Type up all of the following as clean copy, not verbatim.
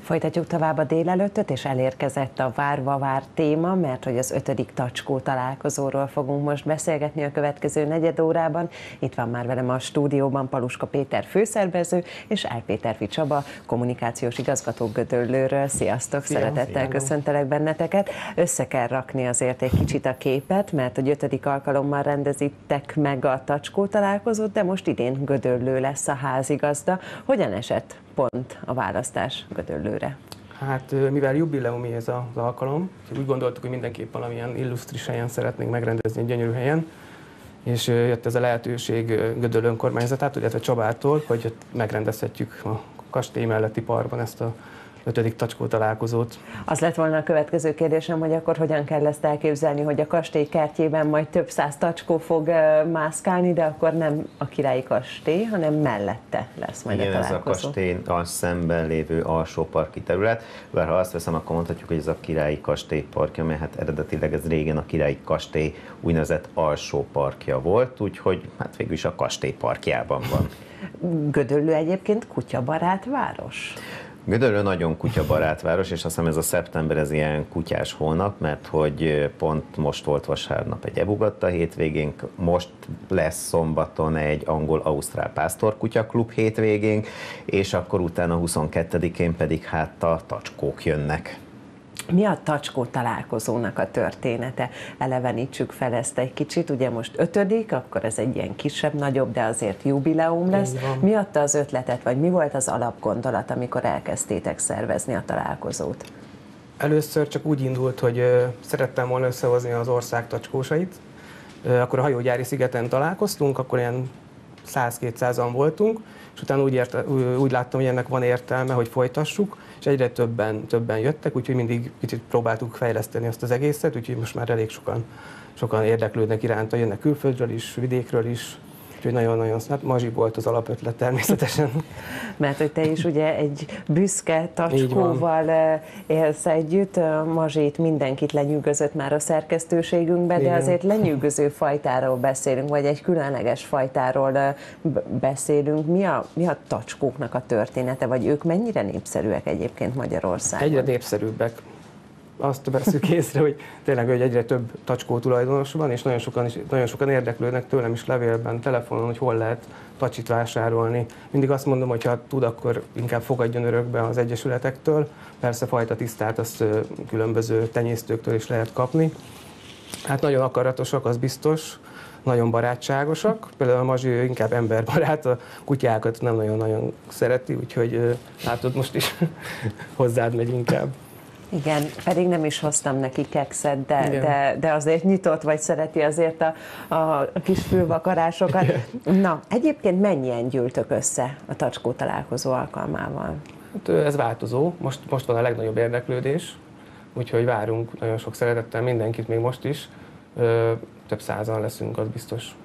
Folytatjuk tovább a délelőttöt, és elérkezett a várva várt téma, mert hogy az 5. Tacskó találkozóról fogunk most beszélgetni a következő negyed órában. Itt van már velem a stúdióban Paluska Péter főszervező, és Elpéterfi Csaba kommunikációs igazgató Gödöllőről. Sziasztok, szeretettel köszöntelek benneteket. Össze kell rakni azért egy kicsit a képet, mert hogy 5. alkalommal rendezitek meg a Tacskó találkozót, de most idén Gödöllő lesz a házigazda. Hogyan esett pont a választás Gödöllőre? Hát mivel jubileumi ez az alkalom, úgy gondoltuk, hogy mindenképp valamilyen illusztris helyen szeretnénk megrendezni, egy gyönyörű helyen, és jött ez a lehetőség Gödöllő önkormányzatától, illetve Csabától, hogy megrendezhetjük a kastély melletti parkban ezt a 5. Tacskó találkozót. Az lett volna a következő kérdésem, hogy akkor hogyan kell ezt elképzelni, hogy a kastély kertjében majd több száz tacskó fog mászkálni, de akkor nem a királyi kastély, hanem mellette lesz majd a találkozó. Ez a kastélyal szemben lévő alsó parki terület, bár ha azt veszem, akkor mondhatjuk, hogy ez a királyi kastély parkja, mert hát eredetileg ez régen a királyi kastély úgynevezett alsó parkja volt, úgyhogy hát végül is a kastély parkjában van. Gödöllő egyébként kutyabarát város? Gödöllő nagyon kutyabarát város, és azt hiszem ez a szeptember ez ilyen kutyás hónap, mert hogy pont most volt vasárnap egy ebugatta hétvégénk, most lesz szombaton egy angol-ausztrál pásztorkutyaklub hétvégénk, és akkor utána 22-én pedig hát a tacskók jönnek. Mi a Tacskó találkozónak a története? Elevenítsük fel ezt egy kicsit, ugye most 5., akkor ez egy ilyen kisebb, nagyobb, de azért jubileum lesz. Mi adta az ötletet, vagy mi volt az alapgondolat, amikor elkezdtétek szervezni a találkozót? Először csak úgy indult, hogy szerettem volna összehozni az ország tacskósait. Akkor a hajógyári szigeten találkoztunk, akkor ilyen 100-200-an voltunk, és utána úgy láttam, hogy ennek van értelme, hogy folytassuk, és egyre többen jöttek, úgyhogy mindig kicsit próbáltuk fejleszteni azt az egészet, úgyhogy most már elég sokan érdeklődnek iránta, jönnek külföldről is, vidékről is, úgyhogy nagyon-nagyon, hát Mazsi volt az alapötlet természetesen. Mert hogy te is ugye egy büszke tacskóval élsz együtt, Mazsit mindenkit lenyűgözött már a szerkesztőségünkben, de azért lenyűgöző fajtáról beszélünk, vagy egy különleges fajtáról beszélünk. Mi a tacskóknak a története, vagy ők mennyire népszerűek egyébként Magyarországon? Egyre népszerűbbek. Azt veszük észre, hogy tényleg hogy egyre több tacskó tulajdonos van, és nagyon sokan érdeklődnek tőlem is levélben, telefonon, hogy hol lehet tacsit vásárolni. Mindig azt mondom, hogy ha tud, akkor inkább fogadjon örökbe az egyesületektől. Persze fajta tisztát azt különböző tenyésztőktől is lehet kapni. Hát nagyon akaratosak, az biztos, nagyon barátságosak. Például a Mazsi inkább emberbarát, a kutyákat nem nagyon-nagyon szereti, úgyhogy látod, most is hozzád megy inkább. Igen, pedig nem is hoztam neki kekszet, de azért nyitott, vagy szereti azért a kis fülvakarásokat. Na, egyébként mennyien gyűltök össze a Tacskó találkozó alkalmával? Hát ez változó, most van a legnagyobb érdeklődés, úgyhogy várunk nagyon sok szeretettel mindenkit, még most is. Több százan leszünk, az biztos.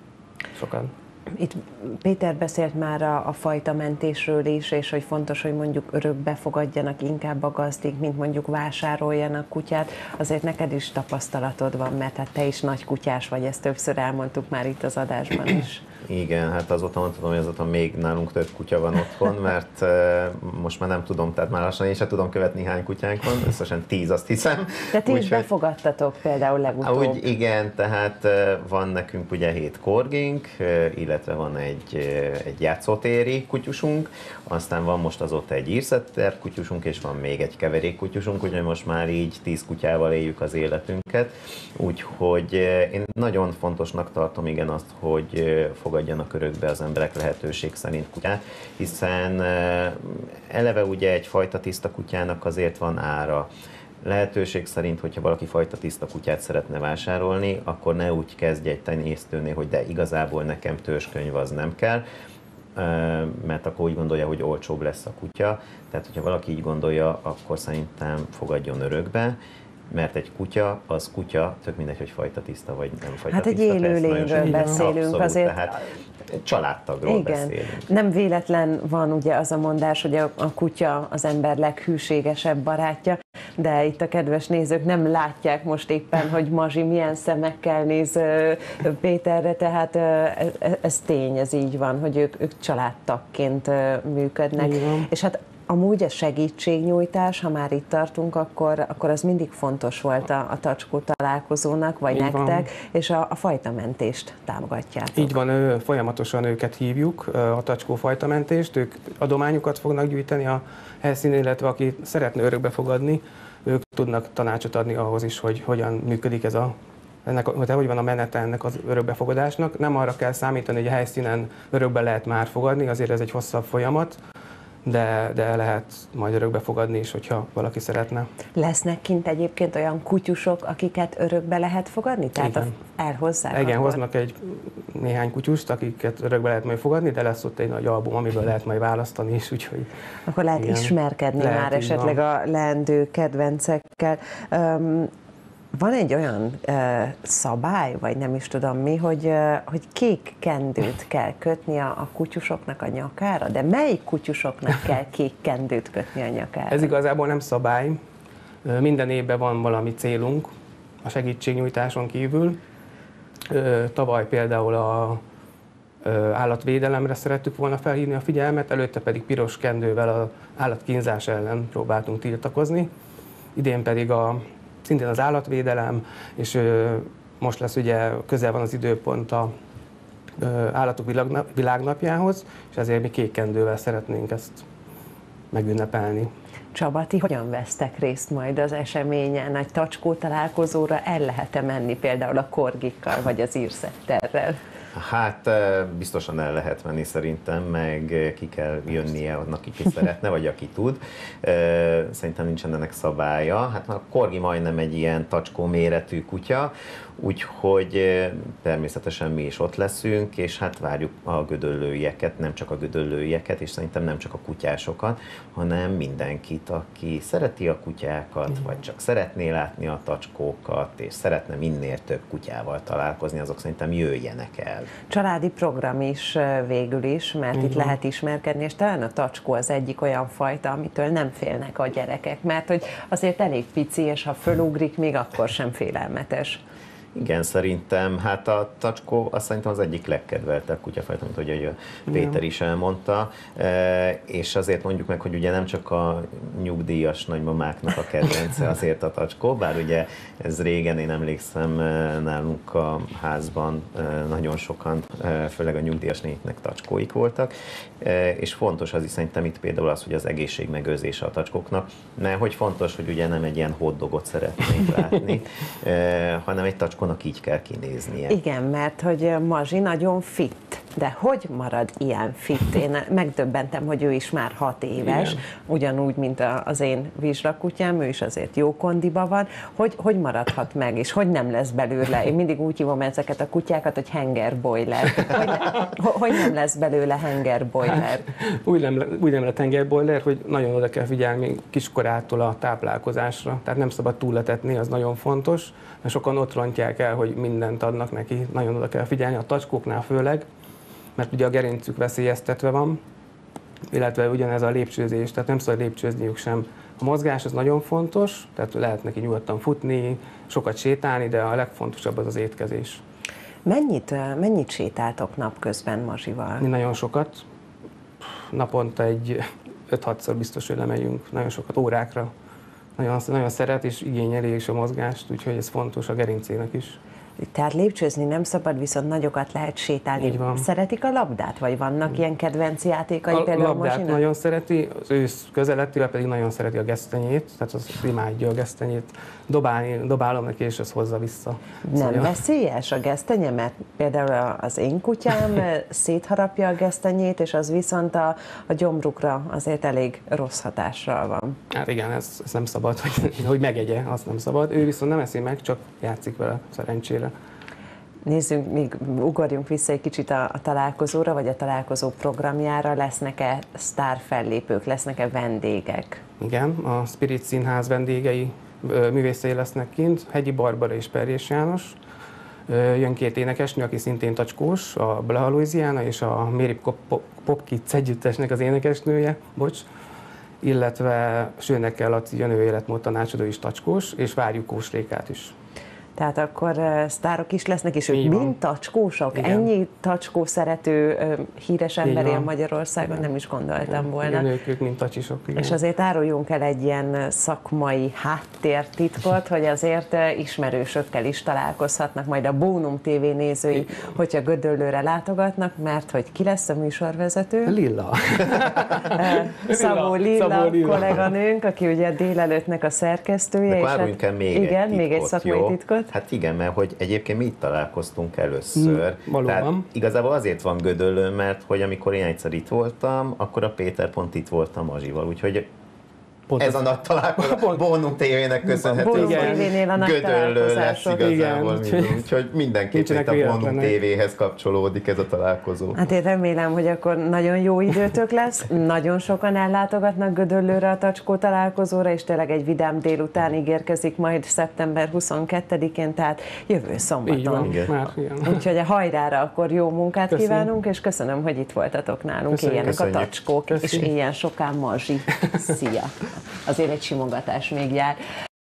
Sokan. Itt Péter beszélt már a fajtamentésről is, és hogy fontos, hogy mondjuk örökbe fogadjanak inkább a gazdik, mint mondjuk vásároljanak kutyát. Azért neked is tapasztalatod van, mert hát te is nagy kutyás vagy, ezt többször elmondtuk már itt az adásban is. Igen, hát azóta mondhatom, hogy azóta még nálunk több kutya van otthon, mert most már nem tudom, tehát már lassan én sem tudom követni, hány kutyánk van, összesen 10, azt hiszem. De ti is befogadtatok például legutóbb. Úgy igen, tehát van nekünk ugye 7 korgink, illetve van egy játszótéri kutyusunk, aztán van most azóta egy írszetter kutyusunk, és van még egy keverék kutyusunk, úgyhogy most már így 10 kutyával éljük az életünket. Úgyhogy én nagyon fontosnak tartom igen azt, hogy fogadjanak örökbe az emberek lehetőség szerint kutyát, hiszen eleve ugye egy fajta tiszta kutyának azért van ára. Lehetőség szerint, hogyha valaki fajta tiszta kutyát szeretne vásárolni, akkor ne úgy kezdje egy tenyésztőnél, hogy de igazából nekem törzskönyv az nem kell, mert akkor úgy gondolja, hogy olcsóbb lesz a kutya. Tehát, hogyha valaki így gondolja, akkor szerintem fogadjon örökbe, mert egy kutya, az kutya, tök mindegy, hogy fajta tiszta vagy nem fajta tiszta. Hát egy élőlényről beszélünk. Abszolút, azért. Tehát családtagról beszélünk. Nem véletlen van ugye az a mondás, hogy a kutya az ember leghűségesebb barátja, de itt a kedves nézők nem látják most éppen, hogy Mazsi milyen szemekkel néz Péterre, tehát ez tény, ez így van, hogy ők családtagként működnek. És hát Amúgy a segítségnyújtás, ha már itt tartunk, akkor az mindig fontos volt a Tacskó találkozónak, vagy Így nektek, van. és a fajtamentést támogatjátok. Így van, folyamatosan őket hívjuk, a Tacskó fajtamentést, ők adományokat fognak gyűjteni a helyszínen, illetve aki szeretne örökbe fogadni, ők tudnak tanácsot adni ahhoz is, hogy hogyan működik hogy van a menete ennek az örökbefogadásnak. Nem arra kell számítani, hogy a helyszínen örökbe lehet már fogadni, azért ez egy hosszabb folyamat, de lehet majd örökbe fogadni is, hogyha valaki szeretne. Lesznek kint egyébként olyan kutyusok, akiket örökbe lehet fogadni? Tehát Igen. Elhozzák? Igen, akkor? hoznak néhány kutyust, akiket örökbe lehet majd fogadni, de lesz ott egy nagy album, amiből lehet majd választani is, úgyhogy... Akkor lehet igen, ismerkedni lehet, már így esetleg van. a leendő kedvencekkel. Van egy olyan szabály, vagy nem is tudom mi, hogy kék kendőt kell kötni a kutyusoknak a nyakára, de melyik kutyusoknak kell kék kendőt kötni a nyakára? Ez igazából nem szabály. Minden évben van valami célunk a segítségnyújtáson kívül. Tavaly például a állatvédelemre szerettük volna felhívni a figyelmet, előtte pedig piros kendővel az állatkínzás ellen próbáltunk tiltakozni. Idén pedig szintén az állatvédelem, és most lesz ugye közel van az időpont a állatok világnapjához, és ezért mi kék kendővel szeretnénk ezt megünnepelni. Csaba, ti hogyan vesztek részt majd az eseményen? Egy Tacskó találkozóra el lehet-e menni például a korgikkal, vagy az írszetterrel? Hát biztosan el lehet menni szerintem, meg ki kell jönnie annak, aki szeretne, vagy aki tud. Szerintem nincsen ennek szabálya. Hát a korgi majdnem egy ilyen Tacskó méretű kutya, úgyhogy természetesen mi is ott leszünk, és hát várjuk a gödöllőieket, nem csak a gödöllőieket, és szerintem nem csak a kutyásokat, hanem mindenkit, aki szereti a kutyákat, vagy csak szeretné látni a tacskókat, és szeretne minél több kutyával találkozni, azok szerintem jöjjenek el. Családi program is végül is, mert itt lehet ismerkedni, és talán a Tacskó az egyik olyan fajta, amitől nem félnek a gyerekek, mert hogy azért elég pici, és ha fölugrik, még akkor sem félelmetes. Igen, szerintem, hát a Tacskó azt szerintem az egyik legkedveltebb kutyafajta, mint hogy a Péter is elmondta, és azért mondjuk meg, hogy ugye nem csak a nyugdíjas nagymamáknak a kedvence azért a Tacskó, bár ugye ez régen, én emlékszem, nálunk a házban nagyon sokan, főleg a nyugdíjas néniknek tacskóik voltak, és fontos az is szerintem itt például az, hogy az egészségmegőrzése a tacskóknak, hogy fontos, hogy ugye nem egy ilyen hotdogot szeretnénk látni, hanem egy tacskónak így kell kinéznie. Igen, mert hogy Mazsi nagyon fit, de hogy marad ilyen fit? Én megdöbbentem, hogy ő is már 6 éves, igen, ugyanúgy, mint az én vizsrakutyám, ő is azért jó kondiba van. Hogy maradhat meg, és hogy nem lesz belőle? Én mindig úgy hívom ezeket a kutyákat, hogy hengerboiler. Hogy nem lesz belőle hengerboiler? Úgy nem lett hengerboiler, hogy nagyon oda kell figyelni kiskorától a táplálkozásra. Tehát nem szabad túlletetni, az nagyon fontos. Mert sokan ott rontják el, hogy mindent adnak neki, nagyon oda kell figyelni, a tacskóknál főleg, mert ugye a gerincük veszélyeztetve van, illetve ugyanez a lépcsőzés, tehát nem szabad lépcsőzniük sem. A mozgás az nagyon fontos, tehát lehet neki nyugodtan futni, sokat sétálni, de a legfontosabb az étkezés. Mennyit sétáltok napközben Mazsival? Mi nagyon sokat, naponta egy 5-6-szor biztos, hogy lemegyünk, nagyon sokat órákra. Nagyon szeret és igényeli is a mozgást, úgyhogy ez fontos a gerincének is. Tehát lépcsőzni nem szabad, viszont nagyokat lehet sétálni. Így van. Szeretik a labdát, vagy vannak ilyen kedvenc játékai A például labdát Mazsinak? nagyon szereti, az ősz közelettével pedig nagyon szereti a gesztenyét, tehát az imádja a gesztenyét. Dobálom neki, és az hozza vissza. Nem veszélyes a gesztenye, mert például az én kutyám szétharapja a gesztenyét, és az viszont a gyomrukra azért elég rossz hatással van. Hát igen, ez nem szabad, hogy megegye, azt nem szabad. Ő viszont nem eszi meg, csak játszik vele szerencsére. Nézzünk, még ugorjunk vissza egy kicsit a találkozóra, vagy a találkozó programjára. Lesznek-e sztárfellépők, lesznek-e vendégek? Igen, a Spirit Színház vendégei, művészei lesznek kint, Hegyi Barbara és Perjés János. Jön 2 énekesnő, aki szintén tacskós, a Blaha Louisiana és a Mary Popkids együttesnek az énekesnője, illetve Sőnekkel Laci, a nő életmód tanácsadó is tacskós, és várjuk Kós Rékát is. Tehát akkor sztárok is lesznek, és ők Így van. mind tacskósok? Igen. Ennyi tacskó szerető híres ember Így él van. Magyarországon, nem is gondoltam volna. Igen, ők mind tacsisok. Igen. És azért áruljunk el egy ilyen szakmai háttértitkot, hogy azért ismerősökkel is találkozhatnak majd a Bónum TV nézői, hogyha Gödöllőre látogatnak, mert hogy ki lesz a műsorvezető? Lilla. Szabó Lilla kolléganőnk, aki ugye délelőttnek a szerkesztője. De és áruljuk el még igen, egy titkot, még egy szakmai jó? titkot. Hát igen, mert hogy egyébként mi itt találkoztunk először. Valóban. Tehát igazából azért van Gödöllőn, mert hogy amikor én egyszer itt voltam, akkor a Péter pont itt volt a Mazsival, úgyhogy Pont ez a nagy találkozó Bónum TV-nek köszönhető, Bónum hogy TV-nél a nagy Gödöllő lesz találkozások. igazából Igen. minden, úgyhogy mindenképpen itt a Nincsenek Bónum véletlenek. TV-hez kapcsolódik ez a találkozó. Hát én remélem, hogy akkor nagyon jó időtök lesz, nagyon sokan ellátogatnak Gödöllőre a tacskó találkozóra, és tényleg egy vidám délután ígérkezik majd szeptember 22-én, tehát jövő Így szombaton. van. Igen. Már, igen. Úgyhogy a hajrára akkor jó munkát Köszönjük. kívánunk, és köszönöm, hogy itt voltatok nálunk, Köszönjük. éljenek a Köszönjük. tacskók, és Köszönjük. éljen soká Mazsi. Szia! Azért egy simogatás még jár.